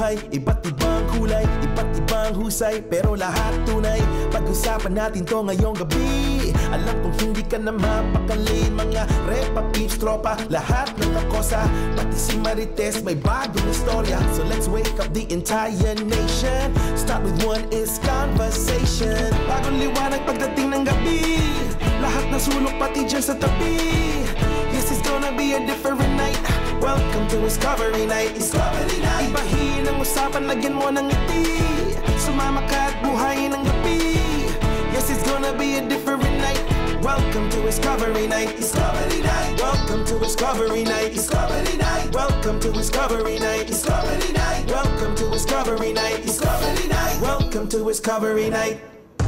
buhay, iba't ibang kulay, iba't ibang husay, pero lahat tunay. Pag-usapan natin to ngayong gabi. Alam kong hindi ka na mapakali. Mga repa, peeps, tropa, lahat ng nakosa. Pati si Marites may bagong istorya. So let's wake up the entire nation. Start with one is conversation. Bagong liwanag pagdating ng gabi. Lahat ng sulok pati dyan sa tabi. Yes, it's gonna be a different night. Welcome to Discovery Night. Discovery Night. Ibahin ang usapan, lagyan mo ng ngiti. Sumama ka at buhayin ang gabi. Yes, it's gonna be a different night. Welcome to Discovery Night. Discovery Night. Welcome to Discovery Night. Discovery Night. Welcome to Discovery Night. Discovery Night. Welcome to Discovery Night. Discovery Night. Welcome to Discovery Night.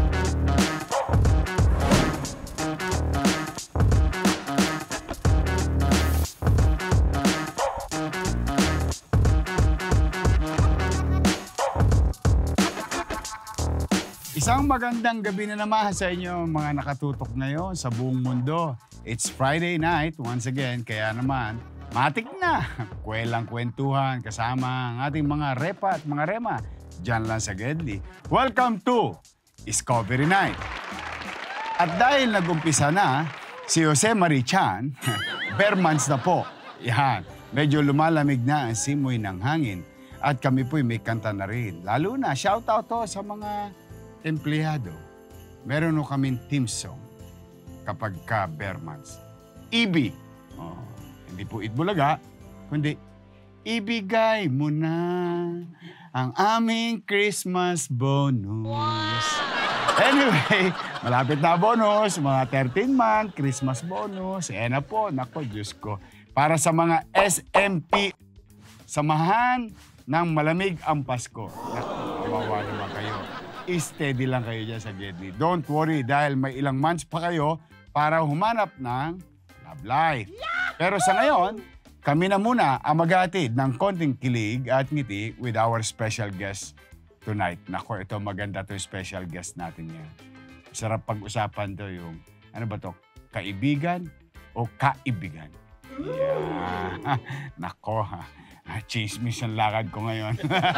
Isang magandang gabi na naman sa inyo mga nakatutok ngayon sa buong mundo. It's Friday night once again, kaya naman matik na kwelang kwentuhan kasama ang ating mga repa at mga rema dyan lang sa Gedli. Welcome to Discovery Night. At dahil nag-umpisa na si Jose Marichan, bare months na po. Yan, medyo lumalamig na ang simoy ng hangin at kami po'y may kanta na rin. Lalo na, shoutout to sa mga empleyado. Meron no kaming team song kapag ka bare months. Ibig. Oh, hindi po Itbulaga, kundi ibigay mo na ang aming Christmas bonus. Anyway, malapit na bonus, mga 13-month Christmas bonus. Eh na po, nako, Diyos ko. Para sa mga SMP, samahan ng malamig ang Pasko. Nako, kawawa naman kayo. Steady lang kayo dyan sa Gedli. Don't worry dahil may ilang months pa kayo para humanap ng love life. Pero sa ngayon, kami na muna ang maghatid ng konting kilig at ngiti with our special guest tonight. Nako, ito maganda to special guest natin yan. Sarap pag-usapan to yung, ano ba to, kaibigan o kaibigan? Yeah. Nako, chismis ang lakad ko ngayon.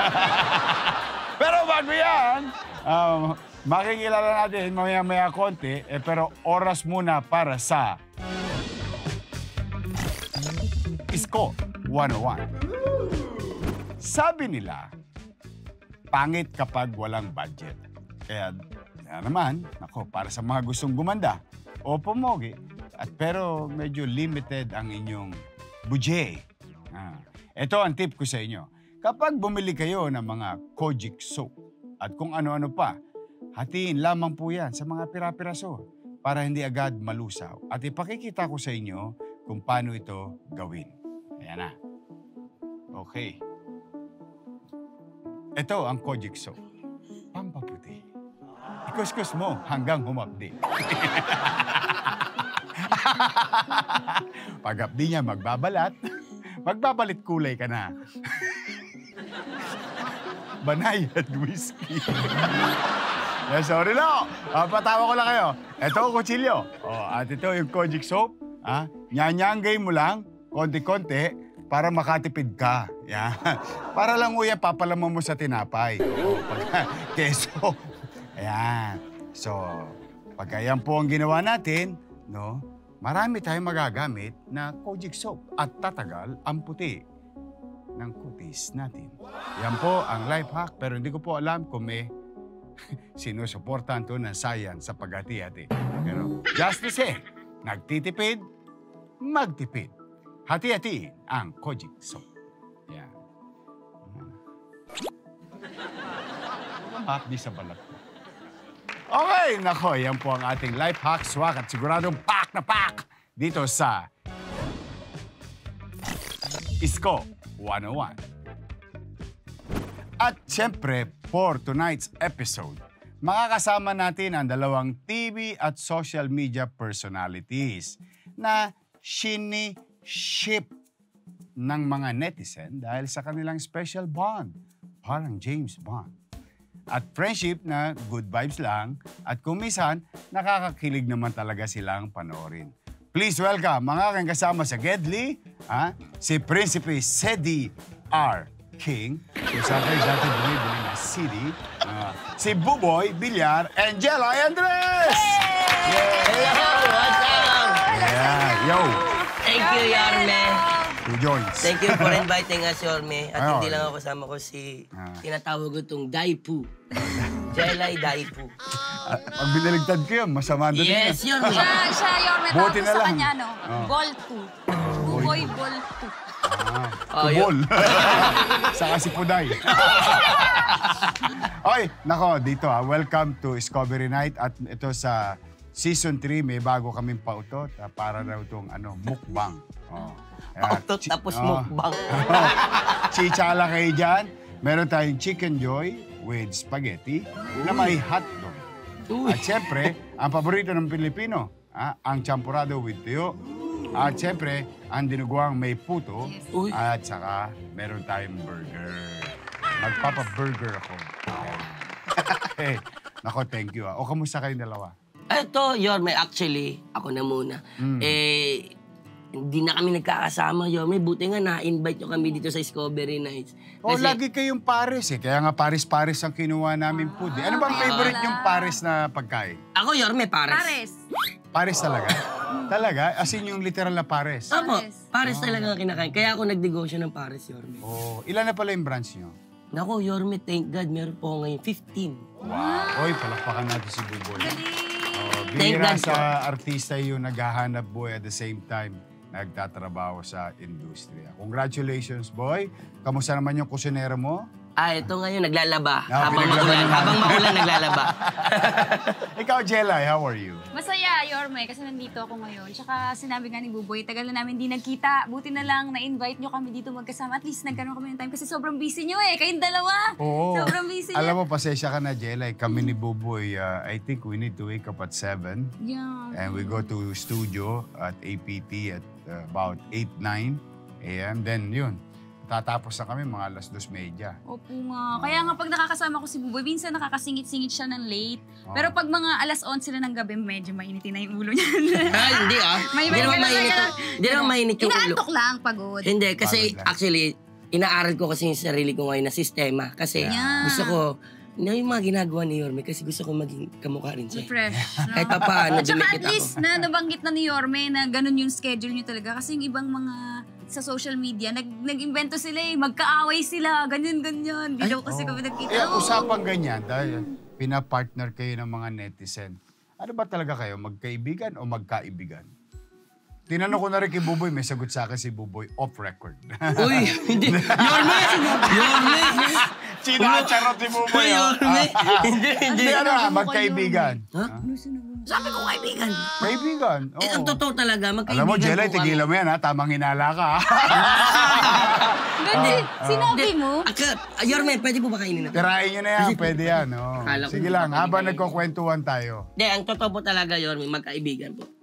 Pero bago yan, makikilala natin maya-maya konti, pero oras muna para sa Isko 101. Sabi nila, pangit kapag walang budget. Kaya naman, ako, para sa mga gustong gumanda o pumogi, pero medyo limited ang inyong budget. Ito ang tip ko sa inyo. Kapag bumili kayo ng mga Kojic soap at kung ano-ano pa, hatiin lamang po yan sa mga pira-piraso para hindi agad malusaw. At ipakikita ko sa inyo kung paano ito gawin. Ayan na. Okay. Ito ang Kojic soap. Pampaputi. Ikuskus mo hanggang humapdi. Pag hapdi niya magbabalat, magbabalit kulay ka na. Banayad whiskey. Sorry no. Patawa ko lang kayo. Ito ang kutsilyo. At ito yung Kojic soap. Nyanyanggay mo lang, konti-konti, para makatipid ka. Yan. Para lang uya, papalaman mo sa tinapay. Keso. Ayan. So, pag yan po ang ginawa natin, no, marami tayong magagamit na Kojic soap at tatagal ang puti ng kutis natin. Yan po ang life hack, pero hindi ko po alam kung may sinusuportahan to ng science sa paghati-hati. Pero just to say, nagtitipid, magtipid. Hati-hatiin ang Kojic soap. Yan. Hapdi sa balat ko. Okay, nako, yan po ang ating life hack, swak at siguradong pack na pack dito sa Isko 101. At siyempre, for tonight's episode, makakasama natin ang dalawang TV at social media personalities na shini-ship ng mga netizen dahil sa kanilang special bond, parang James Bond. At friendship na good vibes lang at kung minsan, nakakakilig naman talaga silang panoorin. Please welcome mga aking kasama sa Gedli, si Prinsipe Sedi R. King, kung saan kayo dati bumibili na CD, si Buboy Villar and Jelay Andres! Hello! What's up? Yeah, yo! Thank you, Yorme. Two joints. Thank you for inviting us, Yorme. At Ayun. hindi lang ako kasama ko si tinatawag ko itong Daipu. Jelay Daipu. Pag binaligtad ko yun, masama doon Yes, Yorme. Siya, Yorme. Buti Tapos na sa lang. kanya, Ball 2. Buboy Ball 2. Tubol. Saka si Puday. Oy, nako, dito welcome to Discovery Night. At ito sa Season 3, may bago kaming pautot. Para raw itong mukbang. Pautot tapos mukbang. Chichala kayo dyan. Meron tayong Chicken Joy with spaghetti na may hotdog. At siyempre, ang paborito ng Pilipino, ang champurado with tuyo. At siyempre, ang dinuguang may puto. Uy. At saka, meron tayong burger. Magpapa-burger ako. Okay. Nako, thank you. O, kamusta kayong dalawa? Ito, Yorme, actually, ako na muna. Hindi na kami nagkakasama, Yorme. Buti nga na-invite nyo kami dito sa Discovery Nights. O, lagi kayong pares eh. Kaya nga pares-pares ang kinuha namin food. Ano bang favorite yung pares na pagkain? Ako, Yorme, pares. Pares. Pares talaga? Talaga? As in yung literal na pares? Opo, pares talaga ang kinakain. Kaya ako nagnegosyo ng pares, Yorme. Oh, ilan na pala yung branch nyo? Naku, Yorme, thank God, meron po ako ngayon 15. Wow. Oy, palakpakan natin si Buboy. Thank Bihira God sa artista yung naghahanap buhay at the same time nagtatrabaho sa industriya. Congratulations, boy. Kamusta naman yung kusinero mo? Ito ngayon, naglalaba. Habang Makulan, naglalaba. Ikaw, Jelay, how are you? Masaya, Yorme, kasi nandito ako ngayon. Tsaka sinabi nga ni Buboy, tagal na namin di nagkita. Buti na lang na-invite nyo kami dito magkasama. At least nagkaroon kami ng time kasi sobrang busy nyo eh. Kayong dalawa. Oo. Sobrang busy Alam mo, pasensya ka na, Jelay. Kami ni Buboy, I think we need to wake up at 7. Yeah. And we go to studio at APT at about 8, 9 a.m. Then yun, tatapos na kami mga alas 2:30. Opo nga. Kaya nga pag nakakasama ko si Buboy, minsan nakakasingit-singit siya ng late. Pero pag mga alas 11 na ng gabi, medyo mainitin na yung ulo niya. Hindi Hindi naman mainit. Hindi naman mainit yung ulo. Inaantok lang, pagod. Hindi, kasi Pagod lang. actually, inaaral ko kasi yung sarili ko ngayon na sistema. Kasi gusto ko, yung mga ginagawa ni Yorme, kasi gusto ko maging kamukha rin siya. Fresh. No? Kahit pa paano, Tsaka dumikit at least ako. na nabanggit na ni Yorme na ganun yung schedule niyo talaga. Kasi yung ibang mga sa social media, nag-invento sila eh. Magkaaway sila, ganyan-ganyan. Di daw kasi kami nagkita. Usapang ganyan dahil pinapartner kayo ng mga netizen. Ano ba talaga kayo? Magkaibigan o magkaibigan? Tinanong ko na rin kay Buboy, may sagot sa akin si Buboy, off record. Uy, hindi. Yorme! Yorme! Sinacharot si Buboy. Yorme! Hindi. Magkaibigan. Sabi ko kaibigan. Kaibigan, oo. Ang totoo talaga, magkaibigan Alam mo, Jelay, po kami. tigilan mo yan ha. Tamang hinala ka ha. Ganda, sinabi mo. Yorme, pwede po ba kainin natin? Tirahin nyo na yan, pwede yan. Oh. Akala ko Sige hindi lang, pa habang pwede nagkukwentuhan tayo. Hindi, ang totoo po talaga, Yorme, magkaibigan po.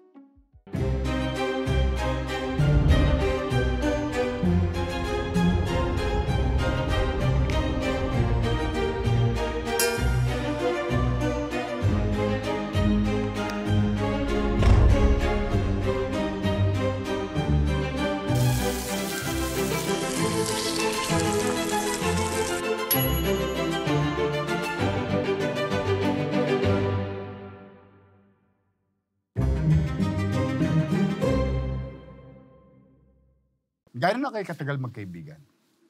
Gano'n na kayo katagal magkaibigan?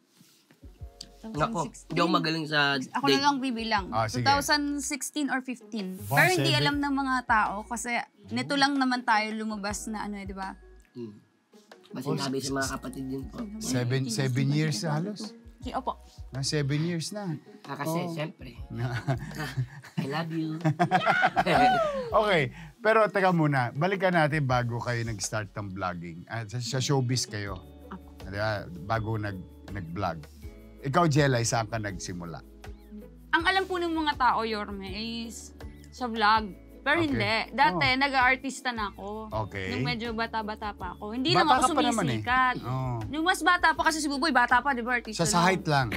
Nako, hindi ako magaling sa Ako na lang bibilang. Sige. 2016 or 15. Wow, Pero hindi 7. alam ng mga tao kasi nito lang naman tayo lumabas na di ba? Kasi sabi sa mga kapatid din po. 7 years na halos. Opo. Na 7 years na. Kasi, siyempre. I love you. Okay, pero teka muna. Balikan natin bago kayo nag-start ng vlogging. Sa showbiz kayo. Diba? Bago nag-vlog. Ikaw, Jelay, saan ka nagsimula? Ang alam po ng mga tao, Yorme, is sa vlog. Pero Okay. hindi. Dati, nag-aartista na ako. Okay. Nung medyo bata-bata pa ako. Hindi Bata lang ako ka pa naman eh. sumisikat. Oo. Nung mas bata pa kasi si Buboy, bata pa, di ba, artista Sa height lang.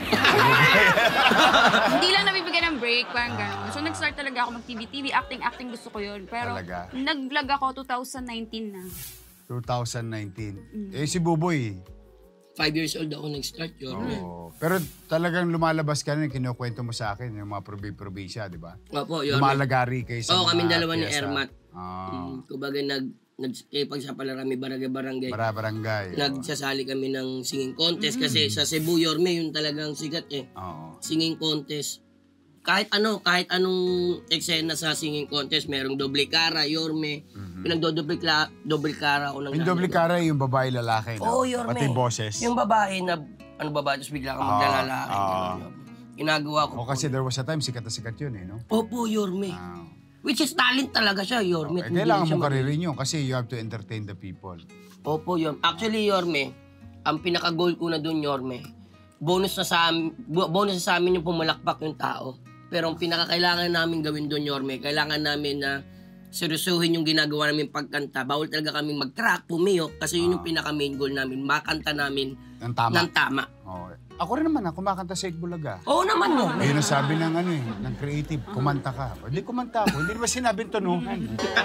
Hindi lang nabibigyan ng break, parang gano'n. So nag-start talaga ako mag-TV, acting gusto ko yun. Pero Talaga? nag-vlog ako 2019 na. 2019. Si Buboy, 5 years old ako nag-start yun. Pero talagang lumalabas ka rin, kinukwento mo sa akin, yung mga probinsya, di ba? Opo, yun. Lumalagari kayo sa Oo, kami mga dalawa ni pyesa. Ermat. Kumbaga pagsapala kami barangay. Barangay. Nagsasali kami ng singing contest kasi sa Cebu, Yorme, yun talagang sigat eh. Oo. Singing contest. Kahit anong eksena sa singing contest, merong doble cara, Yorme. Pinagdodoble cara ako ng Yung doble cara, yung babae lalaki, no? Oo, Yorme. Pati boses. Yung babae na, babae, tapos bigla kang maglalaki. Ginagawa ko. O kasi there was a time, sikat na sikat yun, eh, no? Opo, Yorme. Which is talent talaga siya, Yorme. Kailangan mo karirin yun kasi you have to entertain the people. Opo, Yorme. Actually, Yorme, ang pinaka-goal ko na dun, Yorme, bonus na sa amin yung pumalakpak yung tao. Pero ang pinaka-kailangan namin gawin dun, Yorme, kailangan namin na seryosohin yung ginagawa namin pagkanta. Bawal talaga kaming mag-crack, pumiyok, kasi yun yung pinaka-main goal namin, makanta namin ng tama. Oh. Ako rin naman, kumakanta sa Itbulaga. Oo naman, no. Ayun ang sabi ng ng creative, kumanta ka. Hindi kumanta ako, hindi naman sinabing tunuhan.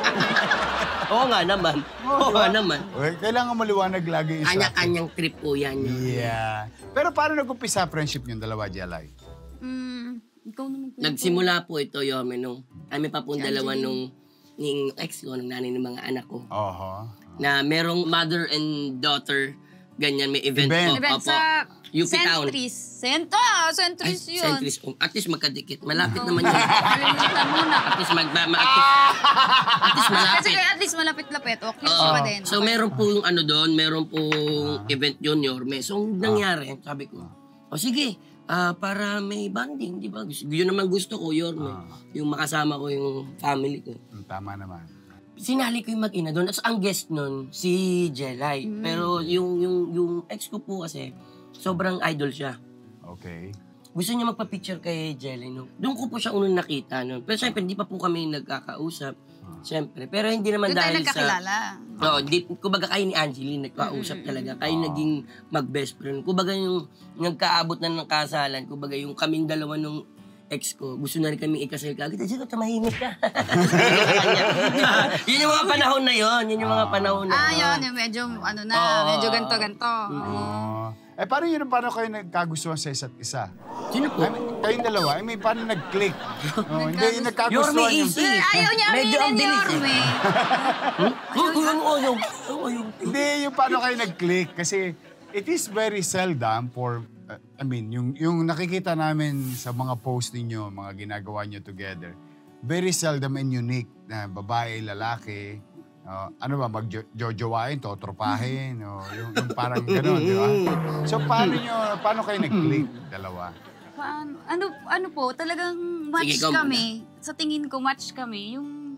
Oo nga naman. Kailangan maliwanag lagi isa. Kanya-kanyang trip po yan. Yeah. Pero paano nag-umpisa friendship yung dalawa, Jelay? Ikaw naman. Nagsimula po ito, Yorme, nung kami pa pong dalawa nung ex ko, ng nanay ng mga anak ko. Na merong mother and daughter, ganyan, may event po. Event sa UP Town. Centris yun. Centris. At least magkadikit. Malapit naman yun. Kalimutan mo na. At least malapit. Kasi at least malapit-lapit. Okay pa din. So meron po yung doon, meron po event yun, Yorme. So nangyari, sabi ko, sige, para may bonding, di ba? Yun naman gusto ko, Yorme. Yung makasama ko yung family ko. Tama naman. Sinali ko yung mag-ina doon. At ang guest nun, si Jelay. Pero yung ex ko po kasi, sobrang idol siya. Okay. Gusto niya magpa-picture kay Jelay. No? Doon ko po siya unang nakita. No? Pero siyempre, hindi pa po kami nagkakausap. Siyempre. Pero hindi naman doon tayo dahil nagkakilala. Oo, kumbaga kayo ni Angeline, nagkausap talaga. Kayo naging mag-best friend. Kumbaga yung nagkaabot na ng kasalan, kumbaga yung kaming dalawa nung ex ko, gusto na rin kami ikasal ka. Agad, sige, tumahimik ka. Yun yung mga panahon na yun. Yun yung mga panahon na yun. Yung medyo, medyo ganto-ganto. Paano kayo nagkagustuhan sa isa't isa? Sino po? Kayong dalawa, paano nag-click? Hindi nagkagustuhan Yorme yung... easy. Ayaw niya aminin, Yorme. Hindi, yung paano kayo nag-click. Kasi it is very seldom for... yung nakikita namin sa mga post ninyo, mga ginagawa nyo together, very seldom and unique na babae, lalaki, magjojowain, totropahin, yung parang gano'n, di ba? So, paano kayo nag-click, dalawa? Ano po, talagang match Sige, kami. Sa tingin ko, match kami. Yung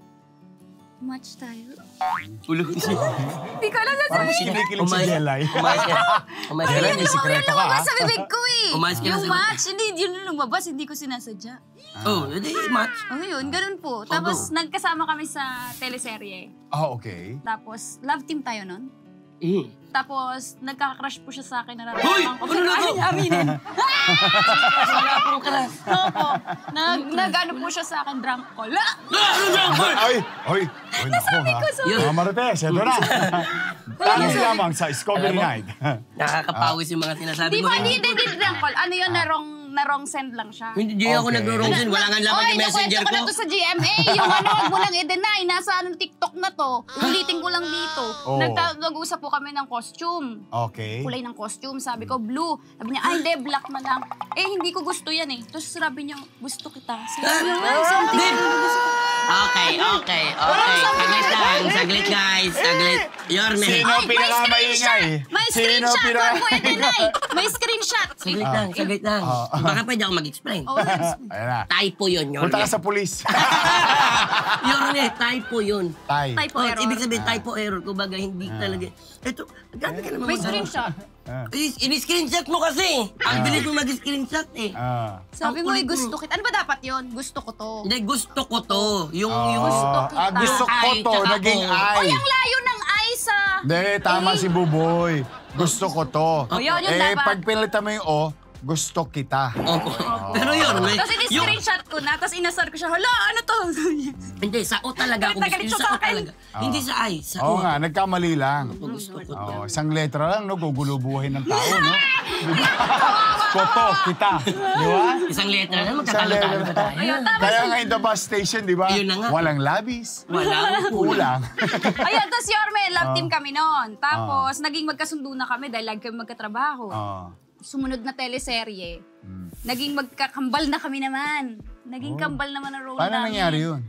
match tayo. Ulo. Hindi ko alam na Parang kinikilig si Jelay. Umayos ka. Jelay, may sikreto ka, ha? sa bibig ko eh. Umayos ka na Yung sa- match, yun yung lumabas, hindi ko sinasadya. Hindi, match. Yun, ganun po. Tapos nagkasama kami sa teleserye. Okay. Tapos love team tayo nun. Tapos nagkaka-crush po siya sa akin. Hoy! Ano na to? Aminin. Wala pong kalas. Opo. Nag-ano po siya sa akin, drunk call. Ay, naku, ha? Mga Marites, ito na. Tangis lamang sa Discovery Night. Nakakapawis yung mga sinasabi Di mo. ba, hindi drunk call. Ano yun, na wrong send lang siya. Hindi ako nag-wrong din. Wala nga laman yung messenger nakwento ko ko. na to sa GMA. Yung wag mo lang i-deny. Nasa TikTok na to. Ulitin ko lang dito. Nag-usap po kami ng costume. Okay. Kulay ng costume. Sabi ko, blue. Sabi niya, hindi, black na lang. Hindi ko gusto yan eh. Tapos sabi niya, gusto kita. Sabi niya, something. Okay. Saglit guys. Yorme. Sino pinakamaingay? May screenshot. Huwag mo i-deny. May screenshot. Saglit lang. Baka pwede ako mag-explain. Ayan na. Typo yun, Yorme. Punta ka sa pulis. Yorme, typo yun. Typo error. Ibig sabihin, typo error. Kumbaga, hindi talaga. Ito, gano'n ka naman. May screenshot. In-screenshot mo kasi. Ang bilis mo mag-screenshot eh. Sabi mo, gusto kita. Ano ba dapat yun? Gusto ko to. Hindi, gusto ko to. Yung Gusto kita. Gusto ko to, Tsaka naging ko. ay. Ang layo ng ay sa... Hindi, tama si Buboy. Gusto ko to. Yun dapat. Pag pinalitan mo yung O, gusto kita. Opo. Pero Yorme, Tapos in-screenshot ko na, tapos inasar ko siya, hala, ano to? hindi, sa O talaga ako. Galit na galit siya Sa O sa akin. talaga. Hindi sa I, sa Oo O. nga, nagkamali lang. Gusto ko. Oo, isang letra lang, no? Gugulo buhay ng tao, no? Koto, kita. Di ba? Isang letra lang, Isang letra magkakatalo lang. ba tayo? Kaya nga in the bus station, di ba? Ayun na nga. Walang labis. Wala. Kulang. Ayun, tapos Yorme, love team kami noon. Tapos, naging magkasundo na kami dahil lagi kami magkatrabaho. Oo. Sumunod na teleserye. Naging magkakambal na kami naman. Naging kambal naman ang role Paano namin. nangyari yun?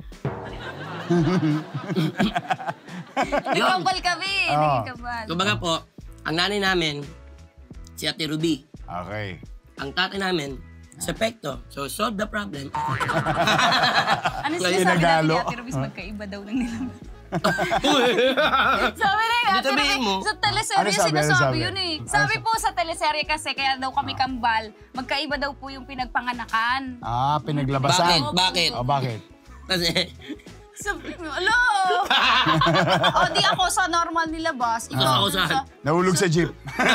Nagkambal kami. Naging kambal. Kumbaga po, ang nanay namin, si Ate Ruby. Okay. Ang tatay namin, si Pekto. So, solve the problem. Ano Lagi sinasabi natin nagalo. ni Ate Rubis, magkaiba daw ng nilang. Sabi na yung Ate sabihin mo. Rubis, sa teleserye Ano sabi? sinasabi yun eh. Sabi po sa teleserye kasi, kaya daw kami kambal, magkaiba daw po yung pinagpanganakan. Ah, pinaglabasan. Bakit? Oh, bakit? Kasi, Sabi ko, alo! O di ako sa normal nilabas. Ikaw Ako dun saan? Nahulog sa jeep.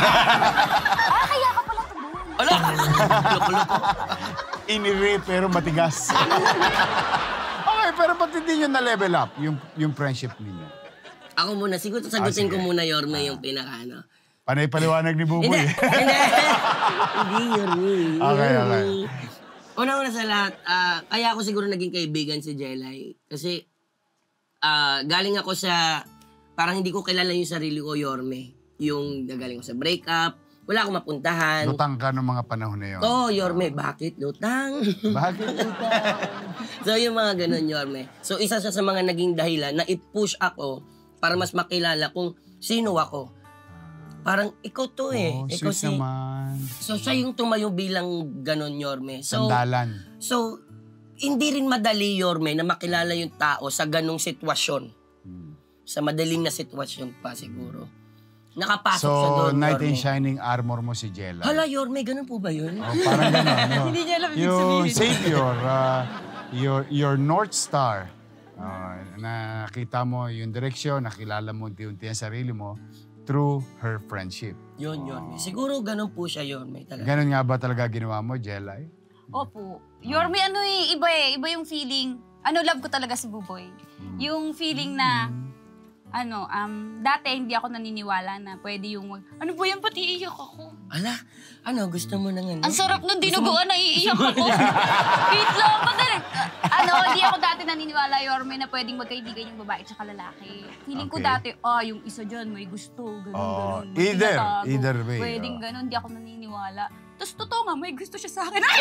Kaya ka pala tubo. ala! Loko-loko. Iniri pero matigas. Okay, pero ba't hindi nyo na-level up yung friendship ninyo? Ako muna, siguro sagutin sige. ko muna, Yorme, yung pinaka-ano. Panay paliwanag ni Buboy. Hindi, hindi. Hindi, Yorme. Okay, okay. Una-una sa lahat, kaya ako siguro naging kaibigan si Jelay. Kasi, galing ako sa, parang hindi ko kilala yung sarili ko, Yorme. Yung nagaling ko sa breakup, wala akong mapuntahan. Lutang ka ng mga panahon na yun. Oo, Yorme, bakit lutang? Bakit lutang? So, yung mga ganun, Yorme. So, isa siya sa mga naging dahilan na i-push ako para mas makilala kung sino ako. Parang, ikaw to eh. Oh, Ikaw sweet naman. So, siya yung tumayo bilang ganun, Yorme. So, Sandalan. so, hindi rin madali, Yorme, na makilala yung tao sa ganung sitwasyon. Sa madaling na sitwasyon pa, siguro. Nakapasok siya So, doon, knight in Yorme. shining armor mo si Jella. Hala, Yorme, ganun po ba yun? Oh, parang gano'n. No? Hindi niya alam ibig Yung sabihin. savior, your North Star. Nakita mo yung direksyon, nakilala mo unti-unti ang sarili mo through her friendship. Yun, Yorme. Siguro ganun po siya, Yorme, talaga. Ganon nga ba talaga ginawa mo, Jella? Opo. Yorme, ano eh, iba eh. Iba yung feeling. Ano, love ko talaga si Buboy. Yung feeling na, dati hindi ako naniniwala na pwede yung ano ba yan, pati iiyak ako. Ala, gusto mo nang ano? Ang sarap nung dinuguan na iiyak ako. Wait lang, madali. Hindi ako dati naniniwala, Yorme, na pwedeng magkaibigan yung babae at saka lalaki. Feeling ko Okay. dati, yung isa dyan may gusto, ganun. Either way. Pwedeng ganun, di ako naniniwala. Tapos totoo nga, may gusto siya sa akin. Ay!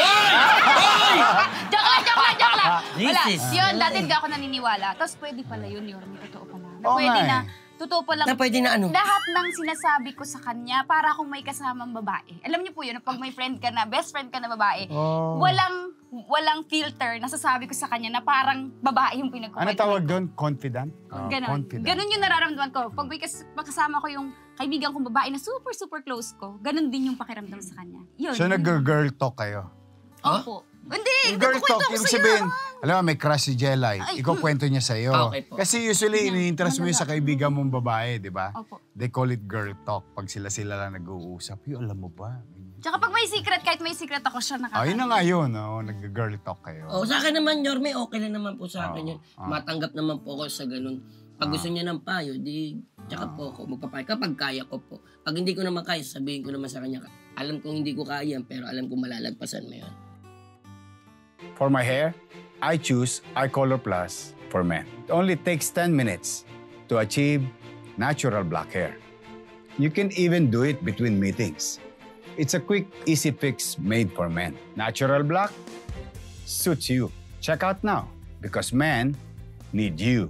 Joke lang. Wala, Jesus. yun, dati hindi ako naniniwala. Tapos pwede pala yun, Yorme, totoo pala. Na Oo pwede nga na, eh. totoo pala. Na pwede na ano? Lahat ng sinasabi ko sa kanya, para akong may kasamang babae. Alam niyo po yun, pag may friend ka na, best friend ka na babae, Oh. walang filter, nasasabi ko sa kanya na parang babae yung pinagkukwento. Ano tawag doon? Confident? Ganon. Confident. Ganon yung nararamdaman ko. Pag may kasama ko yung kaibigan kong babae na super close ko, ganon din yung pakiramdam sa kanya. Yun. So, nag-girl talk kayo? Opo. Hindi, Girl nagkukwento talk, ako ibig sa'yo. sabihin, alam mo, may crush si Jelay. Ikaw kwento niya sa'yo. Okay po. Kasi usually, ini-interest mo yun sa kaibigan mong babae, di ba? Opo. They call it girl talk. Pag sila lang nag-uusap. Yung alam mo ba? Tsaka pag may secret, kahit may secret ako siya nakakita. Ayun na nga yun, nag-girl talk kayo. Sa akin naman, Yorme, okay lang naman po sa akin yun. Oo. Matanggap naman po ako sa ganun. Pag gusto niya ng payo, tsaka po ako magpapayo. Kapag kaya ko po. Pag hindi ko naman kaya, sabihin ko naman sa kanya, alam kong hindi ko kaya, pero alam kong malalagpasan mo yun. For my hair, I choose Eye Color Plus for men. It only takes 10 minutes to achieve natural black hair. You can even do it between meetings. It's a quick, easy fix made for men. Natural black suits you. Check out now because men need you.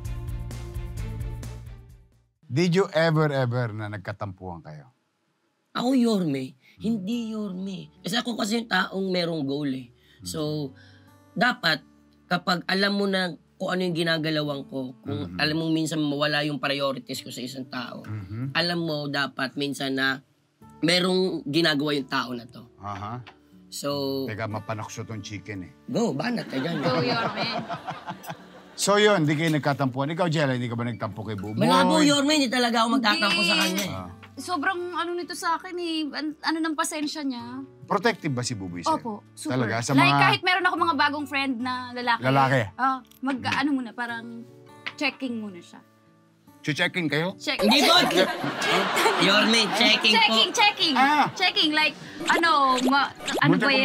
Did you ever na nagkatampuhan kayo? Ako, Yorme. Hindi, Yorme. Kasi yung taong merong goal eh. So, dapat, kapag alam mo na kung ano yung ginagalawan ko, kung alam mo minsan mawala yung priorities ko sa isang tao, alam mo dapat minsan na merong ginagawa yung tao na to. Aha. So, Teka, mapanakso tong chicken eh. go, banat ka dyan. Go, Yorme. So yun, hindi kayo nagkatampuhan. Ikaw, Jella, hindi ka ba nagtampo kay Buboy? Malabo, Yorme, hindi talaga ako magtatampo sa kanya eh. Sobrang nito sa akin eh. Ano ng pasensya niya. Protective ba si Buboy sa'yo? Opo, super. Talaga? Sa like, mga... kahit meron ako mga bagong friend na lalaki. Lalaki? Ano muna, parang checking muna siya. Checking kayo? Hindi po. Yorme, checking po. Checking. Ah. Checking, like, ano ba yan?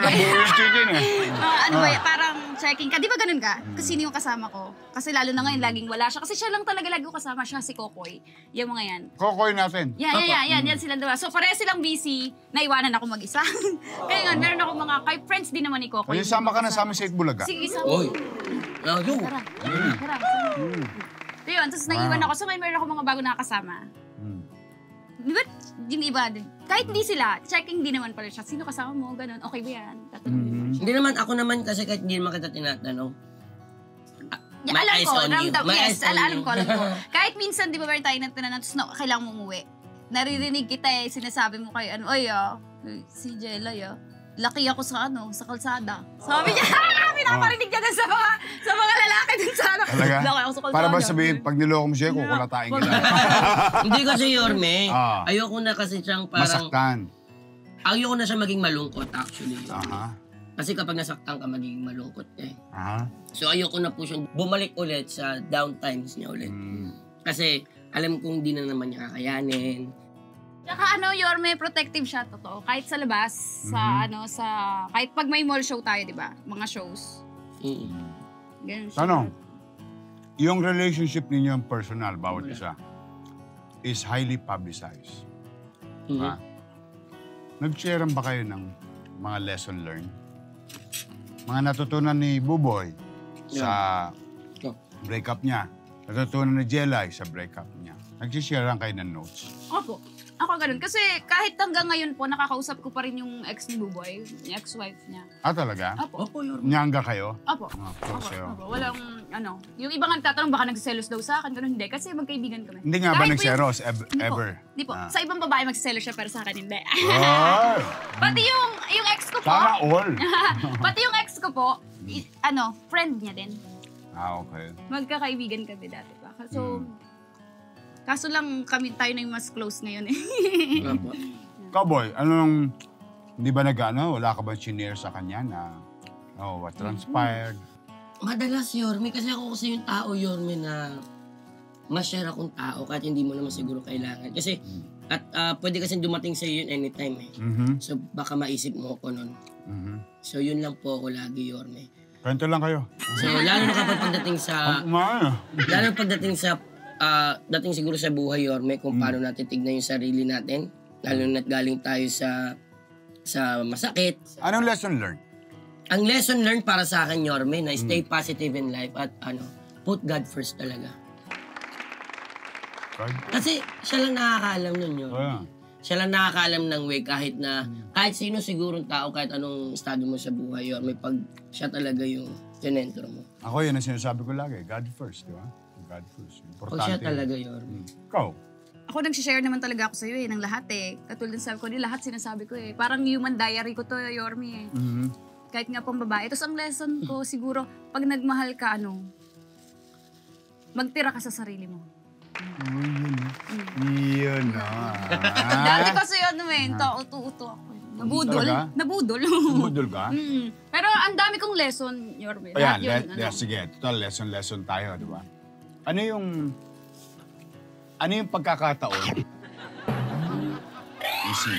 Ano ba yan? Parang checking ka. Di ba ganun ka? Kasi sino yung kasama ko? Kasi lalo na ngayon, laging wala siya. Kasi siya lang talaga lagi ko kasama. Siya si Kokoy. Yung mga yan. Kokoy natin. Yan silang dalawa. So, pareha silang busy. Naiwanan ako mag-isa. Kaya nga, meron ako mga, kahit friends din naman ni Kokoy. Kaya sama ka na sa amin sa Itbulaga. Sige, sama. Oy. Ayun. Tara. So yun, tapos naiwan ako. So ngayon meron ako mga bago nakakasama. Di ba, yung iba, kahit hindi sila, checking din naman pala siya. Sino kasama mo? Ganun. Okay ba yan? Tatanungin. Hindi naman, ako naman kasi kahit hindi naman kita tinatanong. Yeah, alam ko, ramdam. Yes, alam ko. Kahit minsan, di ba meron tayo na tinanong, tapos kailangan mo umuwi. Naririnig kita eh, sinasabi mo kay ano, si Jelay laki ako sa kalsada. Sabi niya, pinaparinig niya na sa mga lalaki dun sa ano. Talaga? Laki ako sa kalsada. Para ba sabihin, pag niloko mo siya, kukulatain kita. Hindi kasi, Yorme, ayoko na kasi siyang parang... Masaktan. Ayoko na siya maging malungkot, actually. Aha. Kasi kapag nasaktan ka, magiging malungkot eh. Aha. So ayoko na po siyang bumalik ulit sa downtimes niya ulit. Kasi alam kong di na naman niya kakayanin. Tsaka Yorme, protective siya, totoo. Kahit sa labas, kahit pag may mall show tayo, di ba? Mga shows. Ganun siya. Tanong, yung relationship ninyo yung personal, bawat isa, is highly publicized. Nag-share ba kayo ng mga lesson learned? Mga natutunan ni Buboy sa breakup niya. Natutunan ni Jelay sa breakup niya. Nag-share kayo ng notes. Opo. Ako ganun. Kasi kahit hanggang ngayon po, nakakausap ko pa rin yung ex ni Buboy, yung ex-wife niya. Ah, talaga? Opo. Nyangga kayo? Opo. Opo. Walang, yung ibang nagtatanong baka nagsiselos daw sa akin, ganun, hindi. Kasi magkaibigan kami. Hindi nga ba nagseros ever? Hindi po. Sa ibang babae magsiselos siya, pero sa akin hindi. Pati yung ex ko po. Sana all. Pati yung ex ko po, friend niya din. Ah, okay. Magkakaibigan kami dati pa. So, kaso lang tayo na yung mas close ngayon eh. Cowboy, hindi ba wala ka ba shinare sa kanya na, what transpired? Madalas, Yorme, kasi ako yung tao, Yorme, na mas-share akong tao kahit hindi mo naman siguro kailangan. Kasi, pwede kasi dumating sa yun anytime eh. So, baka maisip mo ako nun. So, yun lang po ako lagi, Yorme. Kwento lang kayo. So, lalo na kapag pagdating sa... lalo na pagdating sa... dating siguro sa buhay, Yorme, kung paano natin tignan yung sarili natin. Lalo na galing tayo sa masakit. Anong lesson learned? Ang lesson learned para sa akin, Yorme, na stay positive in life at put God first talaga. Kasi siya lang nakakaalam nun, Yorme. Siya lang nakakaalam ng way kahit sino sigurong tao, kahit anong estado mo sa buhay, Yorme, pag siya talaga yung tinentro mo. Ako yun ang sinasabi ko lagi, God first, di ba? God first. Importante. O siya talaga, Yorme. Ikaw? Ako nag-share naman talaga ako sa'yo ng lahat eh. Katulad ng sabi ko, lahat sinasabi ko eh. Parang human diary ko to, Yorme eh. Kahit nga pang babae. Tapos ang lesson ko siguro, pag nagmahal ka, magtira ka sa sarili mo. Yun Dati kasi uto ako. Nabudol. Nabudol ka? Pero ang dami kong lesson, Yorme. Sige. Total lesson tayo, di ba? Ano yung pagkakataon? Easy.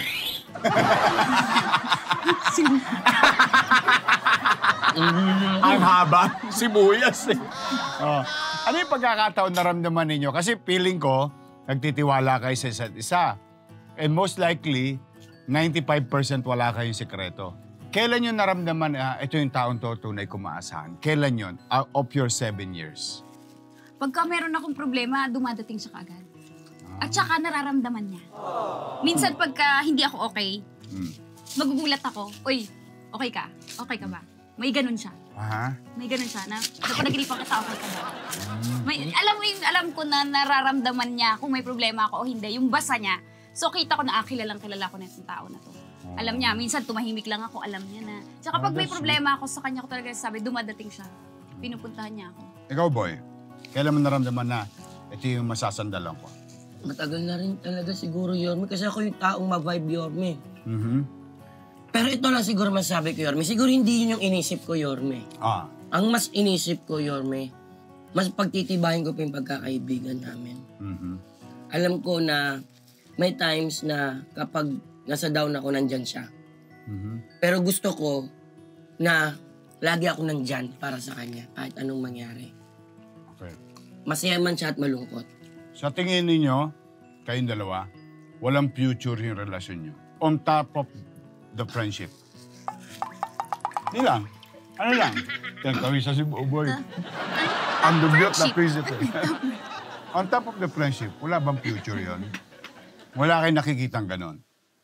Ang haba. Sibuyas eh. Ano yung pagkakataon naramdaman ninyo? Kasi feeling ko, nagtitiwala kayo sa isa't isa. And most likely, 95% wala kayong sekreto. Kailan yun naramdaman, ito yung taon to, tunay ko maasahan? Kailan yun? Of your 7 years? Pagka meron akong problema, dumadating siya kaagad. At saka nararamdaman niya. Minsan pagka hindi ako okay, magugulat ako, uy, okay ka? Okay ka ba? May ganun siya. May ganun siya na napanagilipan ka, okay ka ba? Alam ko na nararamdaman niya kung may problema ako o hindi, yung basa niya. So kita ko na kilala ko na itong tao na to. Alam niya, minsan tumahimik lang ako, alam niya na. Tsaka pag may problema ako sa kanya, ko talaga sabi, dumadating siya. Pinupuntahan niya ako. Ikaw, boy, kailan mo naramdaman na ito yung masasandalan ko? Matagal na rin talaga siguro, Yorme, kasi ako yung taong ma-vibe, Yorme. Pero ito lang siguro masasabi ko, Yorme. Siguro hindi yun yung inisip ko, Yorme. Ang mas inisip ko, Yorme, mas pagtitibahin ko pa yung pagkakaibigan namin. Alam ko na may times na kapag nasa down ako, nandyan siya. Pero gusto ko na lagi ako nandyan para sa kanya, kahit anong mangyari. Okay. Masaya man siya at malungkot. Sa tingin ninyo, kayong dalawa, walang future yung relasyon nyo. On top of the friendship. Hindi lang. Ano lang? Yan, kawisa si Boboy. Ang dugyot na friendship. On top of the friendship, wala bang future yon? Wala kayong nakikitang ganon.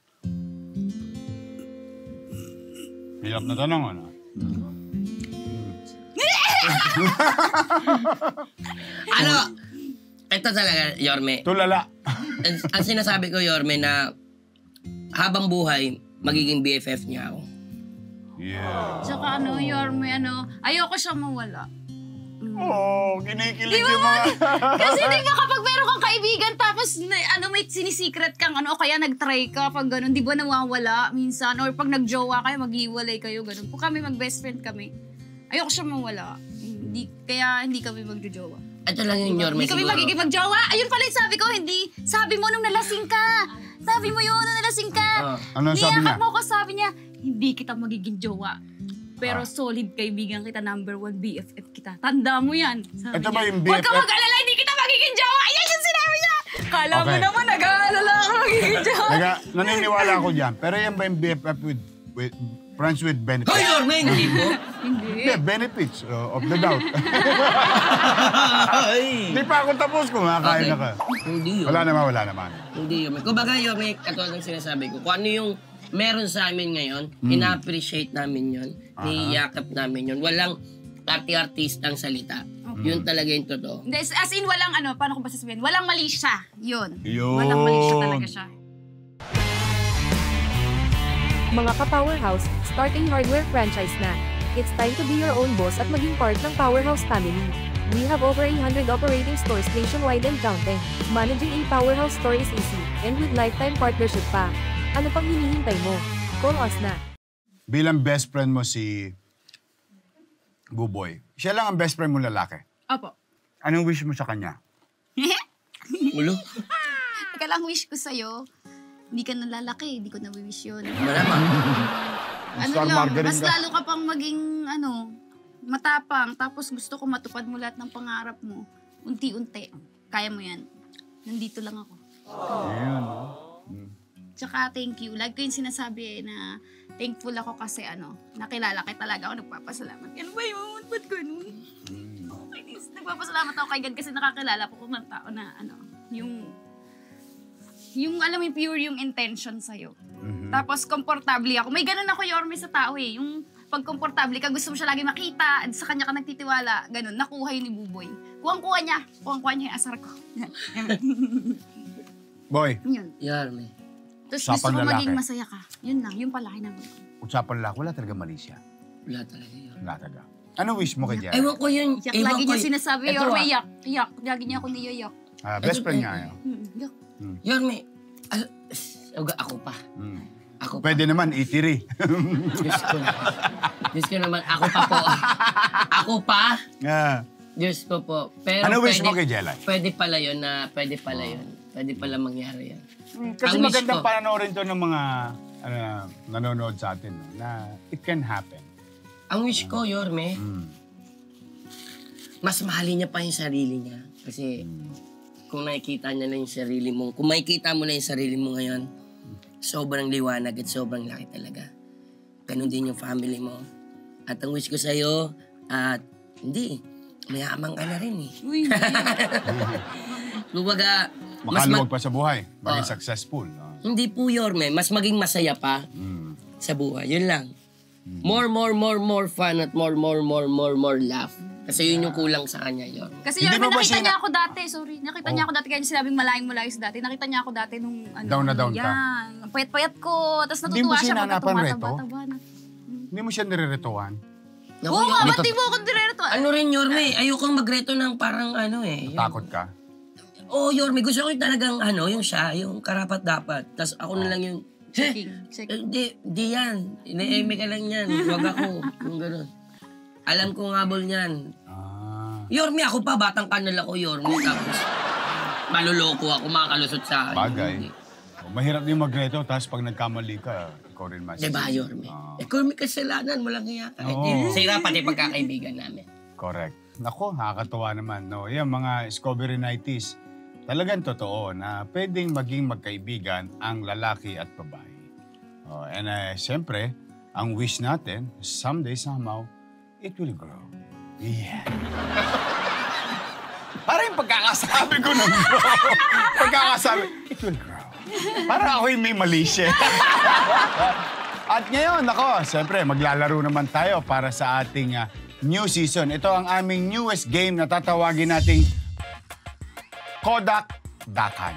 Hirap na tanong, ano? Ano? Ito talaga, Yorme. Tulala. Ang sinasabi ko, Yorme, na habang buhay, magiging BFF niya ako. Yeah. Tsaka Yorme, ayoko siya mawala. Oh, kinikilig yung mga... Kasi di ba kapag meron kang kaibigan tapos may sinisecret kang o kaya nag-try ka pag gano'n, di ba nawawala minsan? Or pag nag-jowa kayo, mag-iwalay kayo, gano'n. Kung kami mag-best friend kami, ayoko siya mawala. Kaya hindi kami mag-jowa. Ito lang yung Yorme Hindi kami siguro. magiging mag-jowa. Ayun pala yung sabi ko, hindi. Sabi mo nung nalasing ka. Sabi mo yun nung nalasing ka. Ano ang sabi niya? Niyakap mo ko, sabi niya, hindi kita magiging jowa. Pero solid kaibigan kita, number 1 BFF kita. Tanda mo yan. Sabi Ito niya, ba yung huwag ka BFF? mag-alala, hindi kita magiging jowa. Ayan yung sinabi niya. Kala mo Okay. naman, nag-aalala ka magiging jowa. Naniniwala ako dyan. Pero yan ba yung BFF with friends with benefits? Hoy, Yorme! Hindi po. Hindi, benefits of the doubt. Hindi pa ako tapos kung makakain na ka. Hindi yun. Wala naman. Hindi yun. Kumbaga, Yorme, katulad ng sinasabi ko, kung ano yung meron sa amin ngayon, ina-appreciate namin yun, niyakap namin yun. Walang arti-artistang salita. Yun talaga yung totoo. Hindi, as in, walang paano ko ba sasabihin? Walang mali siya. Yun. Yun. Walang mali siya talaga siya. Mga ka-Powerhouse, starting hardware franchise na. It's time to be your own boss at maging part ng Powerhouse family. We have over 100 operating stores nationwide and counting. Managing a Powerhouse store is easy, and with lifetime partnership pa. Ano pang hinihintay mo? Call us na. Bilang best friend mo si Buboy, siya lang ang best friend mo lalaki. Opo. Anong wish mo sa kanya? Ulo? Teka lang, wish ko sa'yo. Hindi ka nalalaki, hindi ko na-wish yun. Malamang. Star Margarine mas ka. lalo ka pang maging, matapang. Tapos gusto ko matupad mo lahat ng pangarap mo. Unti-unti. Kaya mo yan. Nandito lang ako. Ayun. Tsaka thank you. Like ko yung sinasabi na thankful ako kasi nakilala kay talaga ako. Nagpapasalamat. Ano ba yun? Ba't ganun? Nagpapasalamat ako kay God kasi nakakilala ko kung ng tao na yung alam mo yung pure yung intention sa'yo. Tapos komportable ako. May ganun ako, Yorme, sa tao eh. Yung pag komportable ka, gusto mo siya lagi makita, sa kanya ka nagtitiwala, ganun. Nakuha yun ni Buboy. Kuhang-kuha niya yung asar ko. Boy, Yun. Yorme. Tapos Usapang gusto ko lalaki. maging masaya ka. Yun lang, yung palaki naman. usapan lang, wala talaga mali siya. Wala talaga yun. Wala talaga. Ano wish mo kay Jerry? Ewan ko yun. Yak, Ewan lagi ko niya yun. sinasabi, Ito, Yorme, yak. Lagi niya ako niyayak. Best friend nga yun. Yak. Yorme, ako pa. Ako pa. Pwede naman, itiri. Diyos ko. Diyos ko naman, ako pa po. Ako pa? Diyos ko po. Pero Ano wish mo kay Jelay? Pwede pala yun na, pwede pala yun. Pwede pala mangyari yan. Kasi Ang wish magandang ko- panonoorin to ng mga nanonood sa atin, no? Na it can happen. Ang wish ko, Yorme, mas mahalin niya pa yung sarili niya. Kasi kung nakikita niya na yung sarili mo, kung makikita mo na yung sarili mo ngayon, sobrang liwanag at sobrang laki talaga. Ganun din yung family mo. At ang wish ko sa'yo, hindi, mayaman ka na rin eh. Uy, Kumbaga, Makaluwag pa sa buhay. Maging successful. No? hindi po, Yorme, mas maging masaya pa sa buhay. Yun lang. More fun at more laugh. Kasi yun yung kulang sa kanya, Yorme. kasi Hindi Yorme, mo ba nakita siya niya ako dati. Sorry, nakita niya ako dati. Kaya sinabing malayong sa dati. Nakita niya ako dati nung Down na down ka? Yan. Ang payat-payat ko. Tapos Hindi mo natutuwa siya siya pagka hinanapan reto? tumataba na. Hindi mo siya nireretohan. Naku, Oo nga, Yorme, ba't di mo ako direto? ano rin, Yorme, ayokong magreto ng parang yun. Takot ka. Oo, Yorme, gusto ko yung talagang yung siya, yung karapat-dapat. Tapos ako na lang yung Hindi yan. Ina-eme ka lang yan. Huwag ako. Yung gano'n. Alam ko nga bol niyan. Yorme, ako pa. Batang kanal ako, Yorme. Tapos, maluloko ako. Makakalusot sa akin. Bagay. Mahirap din magreto, tapos pag nagkamali ka, ikaw rin mas. Diba, Yorme? Kung may kasalanan, walang hiya. Sira pati pagkakaibigan namin. Correct. Nako, nakakatuwa naman. No? Yan, mga Discovery 90s, talagang totoo na pwedeng maging magkaibigan ang lalaki at babae. And siyempre, ang wish natin, someday, somehow, it will grow. Yeah. Para yung pagkakasabi ko ng grow. Pagkakasabi, it will grow. Para ako'y may mali siya. At ngayon, ako, siyempre, maglalaro naman tayo para sa ating new season. Ito ang aming newest game na tatawagin nating Kodak Dakan.